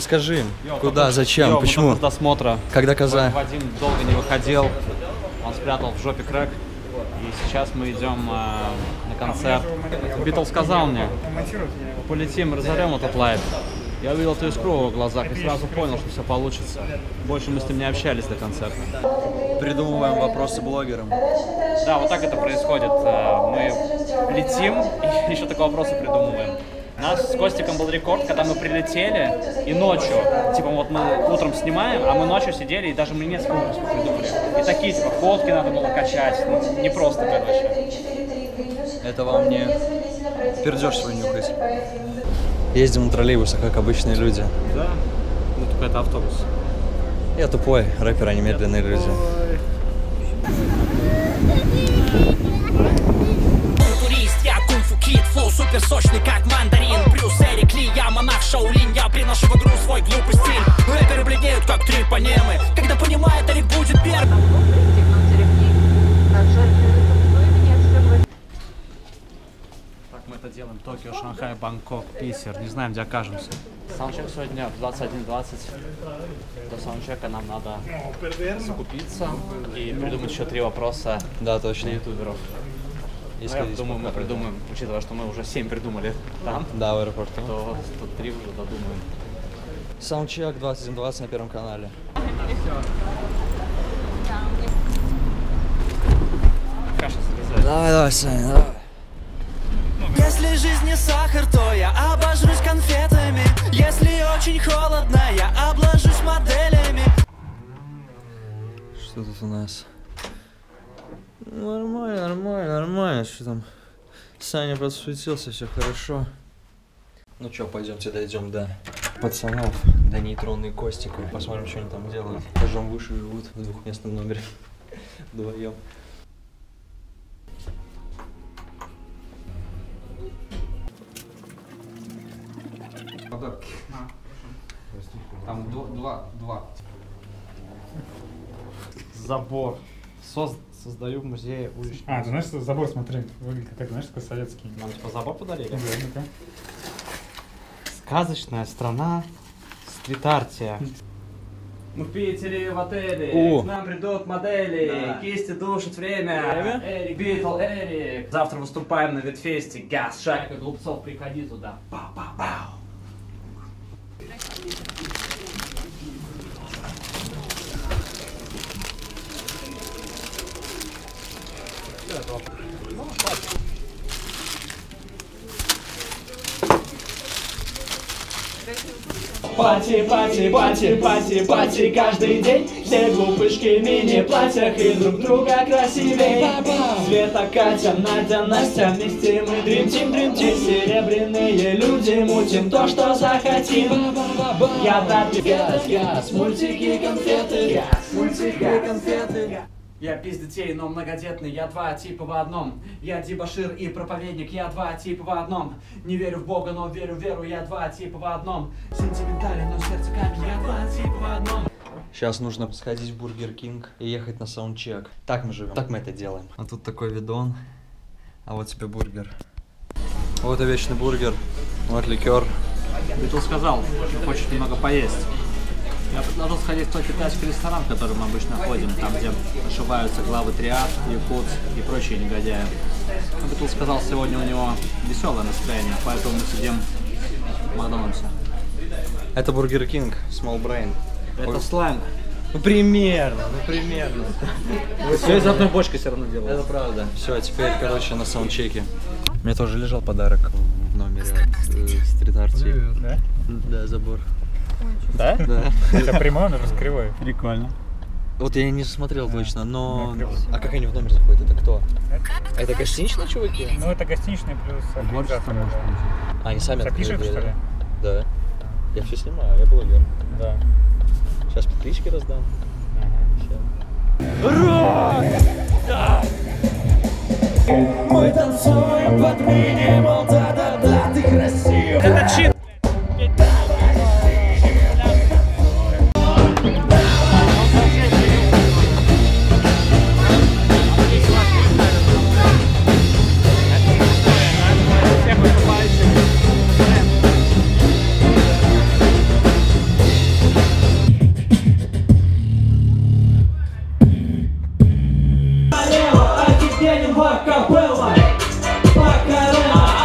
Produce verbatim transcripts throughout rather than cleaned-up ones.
расскажи, Йо, куда, только, зачем, йо, почему? С досмотра. Когда коза? Вадим долго не выходил, он спрятал в жопе крэк. И сейчас мы идем э, на концерт. Битл сказал мне, полетим, разорем этот лайв. Я увидел эту искру в его глазах и сразу понял, что все получится. Больше мы с ним не общались до концерта. Придумываем вопросы блогерам. Да, вот так это происходит. Мы летим и еще такие вопросы придумываем. У нас с Костиком был рекорд, когда мы прилетели и ночью, типа вот мы утром снимаем, а мы ночью сидели и даже мы несколько выпусков придумали. И такие, типа, фотки надо было качать, ну, не просто, короче. Это вам не пердеж свой нюхать. Ездим на троллейбусах, как обычные люди. Да, ну только это автобус. Я тупой, рэперы, они медленные люди. Супер сочный, как мандарин. Брюс, Эрик Ли, я монах Шаолинь. Я приношу в игру свой глупый стиль. Рэперы бледнеют, как трипонемы, когда понимает, Эрик будет первым. Так мы это делаем. Токио, Шанхай, Бангкок, Питер. Не знаем, где окажемся. Саундчек сегодня в двадцать один двадцать. До саундчека нам надо закупиться и придумать еще три вопроса Да, точно. для ютуберов. Ну, я думаю, мы придумаем, учитывая, что мы уже семь придумали там, да, в аэропорту, то тут три уже додумаем. Саундчек двадцать один двадцать на Первом канале. Каша залезает. Давай, давай, Саня, давай. Если жизнь не сахар, то я обожрусь конфетами. Если очень холодно, я обложусь моделями. Что тут у нас? Нормально, нормально, нормально. Что там? Саня подсуетился, все хорошо. Ну чё, пойдемте дойдем до пацанов, до нейтронной Костика. Посмотрим, что они там делают. Этажом выше живут в двухместном номере. Вдвоем. Там два, два. Забор. Соз... Создаю в музее уличный. А, ты знаешь, что забор, смотри, выглядит как, знаешь, такой советский. Нам типа забор подарили? Да, ну-ка. Сказочная страна стрит-артия. Мы в Питере в отеле, О. к нам придут модели, да. Кисти душат время. время. Эрик, Битл, Эрик. Завтра выступаем на Ветфесте, газ, шайка глупцов, приходи туда. Пау-пау-пау. Пати, пати, пати, пати, пати каждый день. Все глупышки в мини-платьях и друг друга красивей. Света, Катя, Надя, Настя, вместе мы дрим-тим, дрим-тим. Серебряные люди, мутим то, что захотим. Я так газ, газ, мультики, конфеты, газ, мультики, конфеты. Я пиз детей, но многодетный, я два типа в одном. Я дебошир и проповедник, я два типа в одном. Не верю в Бога, но верю в веру, я два типа в одном. Сентиментален, но сердце камень, я два типа в одном. Сейчас нужно сходить в Бургер Кинг и ехать на саундчек. Так мы живем, так мы это делаем. А тут такой видон, а вот тебе бургер. Вот и вечный бургер, вот ликер. Битл сказал, что хочет немного поесть. Я предложил сходить в тот китайский ресторан, в который мы обычно ходим, там, где ошиваются главы триад, якутс и прочие негодяи. Но Битл сказал, сегодня у него веселое настроение, поэтому мы сидим в Макдональдсе. Это Бургер Кинг, Small Brain. Это Ой. сленг. Ну примерно, ну примерно. Все из одной бочки все равно Это делают. правда. Все, а теперь, короче, на саундчеке. Мне тоже лежал подарок в номере э, стрит-арти. Да? Да, забор. Да? Да. Это прямой, он раскрывает. Прикольно. Вот я не смотрел точно, но... Да, круто. А как они в номер заходят? Это кто? Это гостиничные чуваки? Ну, это гостиничный плюс организатор. А, они сами Запишешь, открыли что дверь, ли? Да. Я все снимаю, я блогер. Да. Сейчас подписчики раздам. Мы танцуем под минимал, да-да-да, ты красив. Это чит! акапелла. Покарай.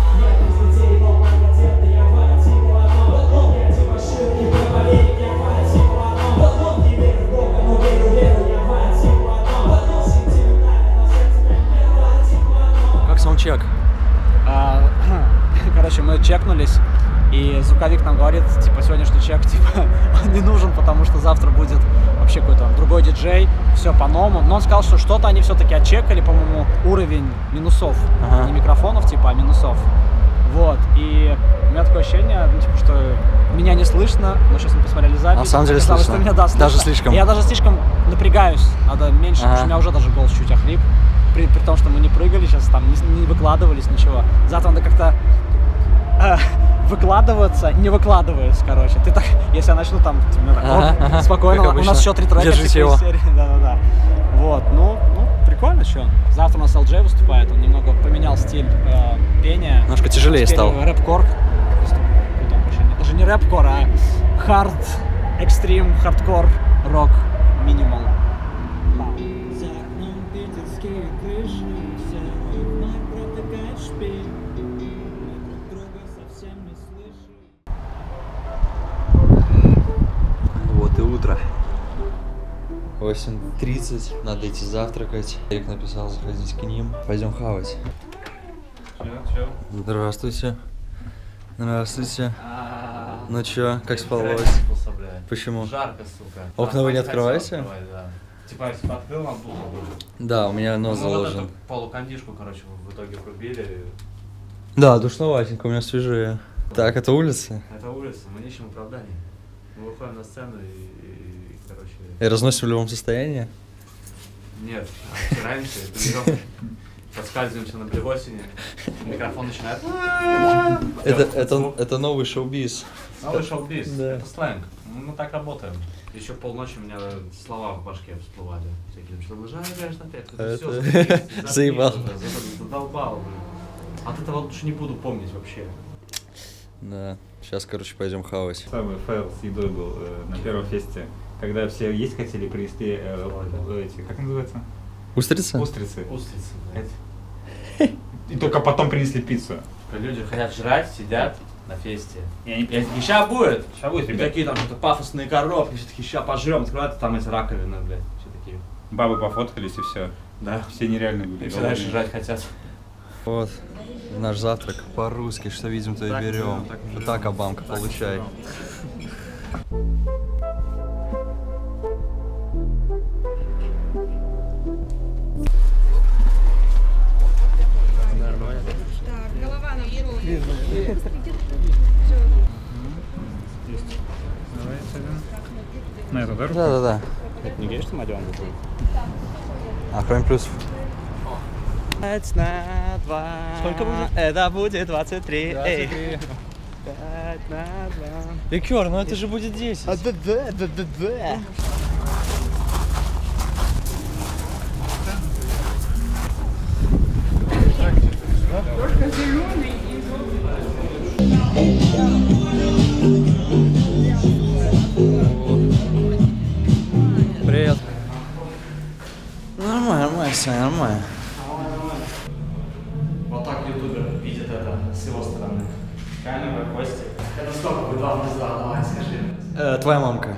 Как саундчек? А, короче, мы чекнулись, и звуковик нам говорит, типа, сегодняшний чек, типа, он не нужен, потому что завтра будет вообще какой-то другой диджей, все по-новому. Но он сказал, что что-то они все-таки отчекали, по-моему, уровень минусов, Ага. не микрофонов, типа, а минусов. Вот, и у меня такое ощущение, ну, типа, что меня не слышно, но сейчас мы посмотрели запись. На самом деле оказалось, слышно. что меня, да, слышно. Даже слишком. И я даже слишком напрягаюсь, надо меньше, потому что у меня уже даже голос чуть охрип. При, при том, что мы не прыгали сейчас, там не, не выкладывались, ничего. Завтра надо как-то э, выкладываться, не выкладываясь, короче. Ты так, если я начну там, типа, ну, так, Ага, оп, ага, спокойно, как у нас обычно. еще три трека. Держите типа, его. из серии. Да-да-да. Вот, ну, ну, прикольно, что. Завтра у нас эл джей выступает, он немного поменял стиль э, пения. Немножко тяжелее Теперь стал. Рэп-кор. Даже не рэп-кор, а хард, экстрим, хардкор, рок, минимал. Вот и утро. восемь тридцать, надо идти завтракать. Эрик написал заходить к ним. Пойдем хавать. Здравствуйте. Здравствуйте. Ну чё, как спалось? Почему? Жарко, сука. Окна вы не Хотел открываете? открывать, да. Типа, если бы открыл, нам дуло бы. Да, у меня нос Ну, вот заложен. эту полукондишку, короче, в итоге врубили. Да, душноватенько, у меня свежее. Так, это улица? Это улица, мы не ищем оправданий. Мы выходим на сцену и, и, и, короче... И разносим в любом состоянии? Нет, раньше берем, подскальзываемся на блевотине, микрофон начинает... Это, это, это новый шоу-биз. Новый шоу-биз, Да. это сленг. Мы так работаем. Еще полночи у меня слова в башке всплывали. Всякие, что вы жаришь опять. Это- Всё, заебись, Заебал. заебись уже, Задолбал, блин. От этого лучше не буду помнить вообще. Да, сейчас, короче, пойдем хавать. Самый фейл с едой был э, на первом фесте, когда все есть хотели привезти э, э, эти, как называется? Устрица? Устрицы. Устрицы, блядь. Эти. И только потом принесли пиццу. Люди хотят жрать, сидят на фесте. И они Я такие, ща будет! Ща будет, И ребят. такие там что-то пафосные коробки, все такие, ща пожрем, открывают, там эти раковины, блядь. Все такие. Бабы пофоткались и все. Да. Все нереально были. И все дальше голодные. жрать хотят. Вот, наш завтрак по-русски, что видим, то и Так, берем. да, так и Вот берем. так, Обамка, получай. Голова нам На эту, да? Да-да-да. Не говоришь, что Мадион будет? А кроме плюсов? Пять на два. Сколько будет? Это будет двадцать три. Эй. Пять на два. Ликер, ну это же будет десять. А, да, да, да, да, да. Привет. Нормально, нормально, Саня, нормально. Вот так ютубер видит это с его стороны. Камера, Костя. Это сколько будет два плюс два? Давай, скажи. Э, твоя мамка.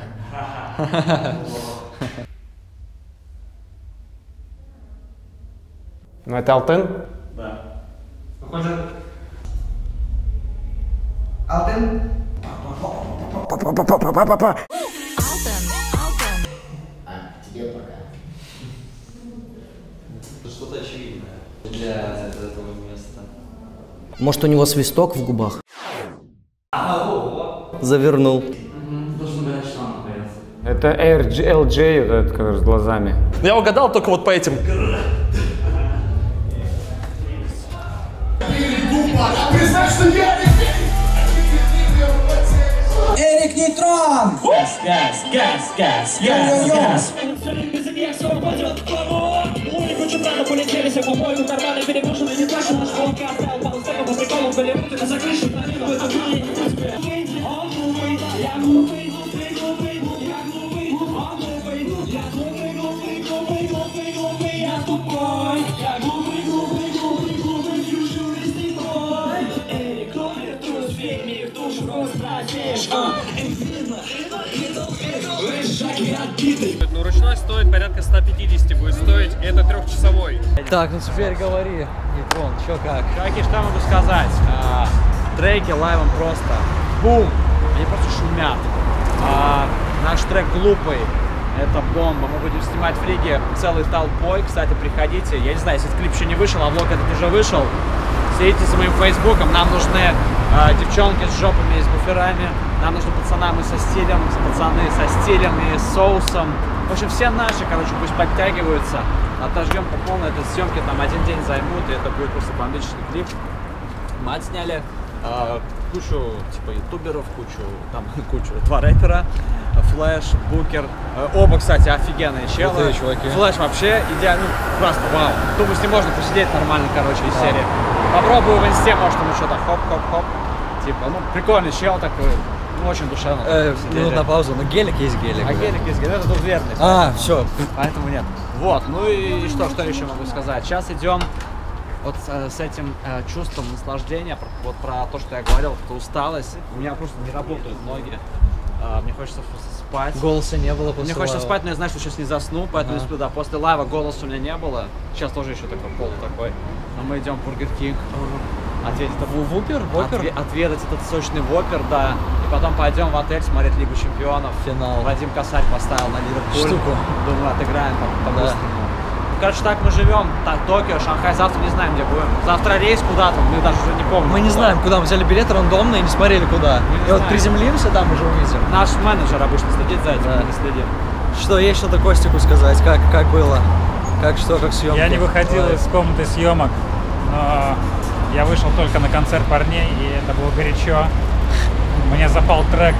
Ну это Алтын? Да. Выходит. Что-то очевидное для этого места. Может, у него свисток в губах? Завернул. Должен быть что наконец. Это эл джей, вот этот, который с глазами. Я угадал только вот по этим. Эрик Нейтрон! Газ, газ, газ, газ, газ, газ. часовой. Так, ну теперь говори, Нейтрон, чё как? Чуваки, что я могу сказать? А, треки лайвом просто бум! Они просто шумят. А, наш трек «Глупый» — это бомба. Мы будем снимать в Риге целой толпой. Кстати, приходите. Я не знаю, если этот клип еще не вышел, а влог этот уже вышел. Следите за моим фейсбуком. Нам нужны а, девчонки с жопами и с буферами. Нам нужны пацанам и со стилем, пацаны со стилем и с соусом. В общем, все наши, короче, пусть подтягиваются. Отожгем по полной. Это съемки там один день займут, и это будет просто бомбический клип. Мы отсняли э, кучу, типа, ютуберов, кучу, там, кучу, два рэпера, Флэш, Букер. Э, оба, кстати, офигенные челы. Крутые чуваки. Флэш вообще идеально, ну, просто вау. Думаю, с ним можно посидеть нормально, короче, из серии. Попробую в инсте, может, ему что-то хоп-хоп-хоп. Типа, ну, прикольный чел такой. Ну, очень душевно. Э, ну, на паузу, но гелик есть гелик. А да. гелик есть гелик, это двухверный. А, все. Поэтому нет. Вот, ну и что, что еще могу сказать? Сейчас идем вот э, с этим э, чувством наслаждения, про, вот про то, что я говорил, вот эта усталость. У меня просто не работают ноги. Э, мне хочется просто спать. Голоса не было после Мне хочется лайва. спать, но я знаю, что сейчас не засну, поэтому Ага. сплю, да. После лайва голоса у меня не было. Сейчас тоже еще такой пол такой. Но мы идем в Бургер Кинг. Ответить этот Вупер? Вопер? Отве- отведать этот сочный вопер, да. И потом пойдем в отель смотреть Лигу Чемпионов. Финал. Вадим Косарь поставил на Ливерпуль. Штуку. Думаю, отыграем по- Да. по-быстрому. Ну, короче, так мы живем. Так, Токио, Шанхай, завтра не знаем, где будем. Завтра рейс куда-то, мы даже уже не помним. Мы не куда. знаем, куда мы взяли билет рандомно и не смотрели куда. Мы не И вот знаем. приземлимся, там уже увидим. Наш менеджер обычно следит за этим, Да. мы не следим. Что, есть что-то Костику сказать? Как, как было? Как что, как съемки? Я не выходил Лайв. из комнаты съемок, но я вышел только на концерт парней, и это было горячо. Мне запал трек,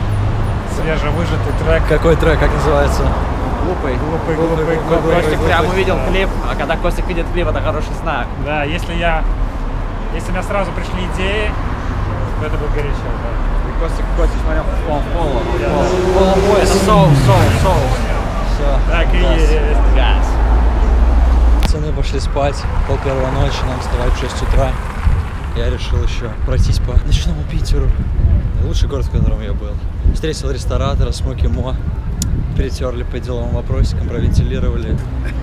свежевыжатый трек. Какой трек, как называется? Глупый. Глупый, глупый, глупый, глупый. Костик прям глупый. увидел клип, а когда Костик видит клип, это хороший знак. Да, если я, если у меня сразу пришли идеи, то это будет горячо. Да. И Костик, Костик смотрел в пол, в пол, в пол. Это соус, соус, соус. Все. Так и есть. Газ. Пацаны пошли спать, пол первого ночи, нам вставать в шесть утра. Я решил еще пройтись по ночному Питеру. Лучший город, в котором я был. Встретил ресторатора, Смоки Мо. Перетерли по деловым вопросикам, провентилировали.